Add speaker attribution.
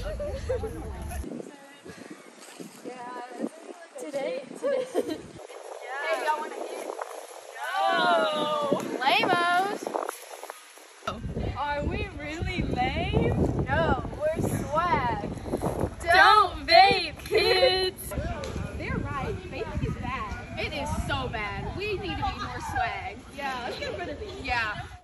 Speaker 1: Today. Yeah. Hey, y'all want to hit?
Speaker 2: No.
Speaker 1: Lamos.
Speaker 2: Are we really lame?
Speaker 1: No, we're swag.
Speaker 2: Don't vape, kids.
Speaker 1: They're right. Vaping is bad. It is so bad. We need to be more swag.
Speaker 2: Yeah, let's get rid of these.
Speaker 1: Yeah.